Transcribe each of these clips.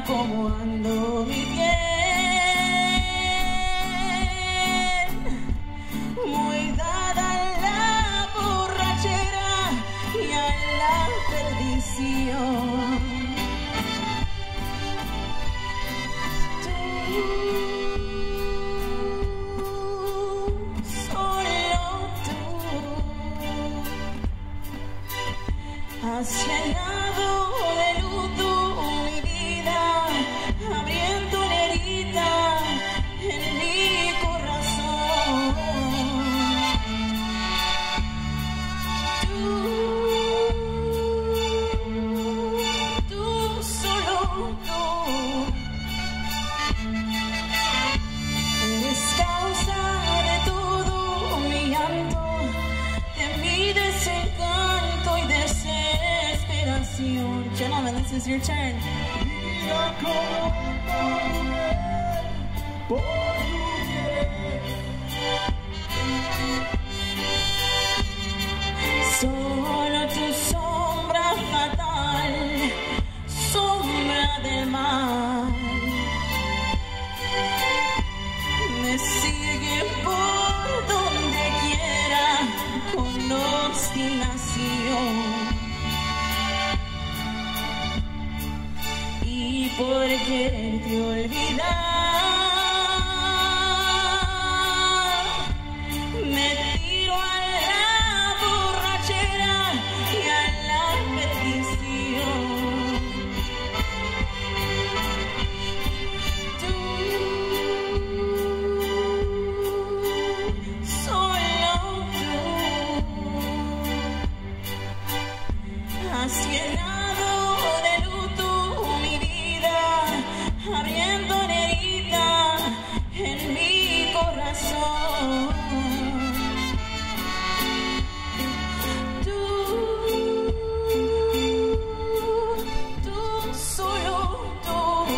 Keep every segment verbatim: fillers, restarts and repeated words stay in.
cómo ando mi piel, muy dada a la borrachera y a la perdición. Tú, solo tú, has llenado de luto mi vida, abriendo una herida en mi corazón. Tú, tú, solo tú, eres causa de todo mi llanto, de mi desencanto y desesperación. Gentlemen, this is your turn. Mira cómo ando por tu piel. Solo tu sombra fatal, sombra del mal, me sigue por donde quiera con obstinación. Y por quererte olvidar, me tiro a la borrachera y a la perdición. Tú, solo tú, has llenado de luto mi vida, abriendo una herida en mi corazón. Tú, tú, solo tú,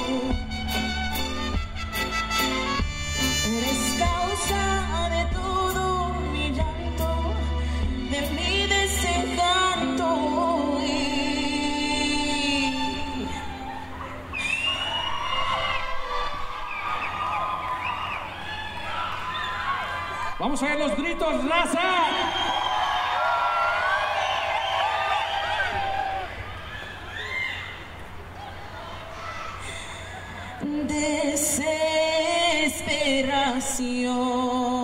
eres causa de todo mi llanto, de mi desencanto y... Vamos a ver los gritos, raza. desesperación.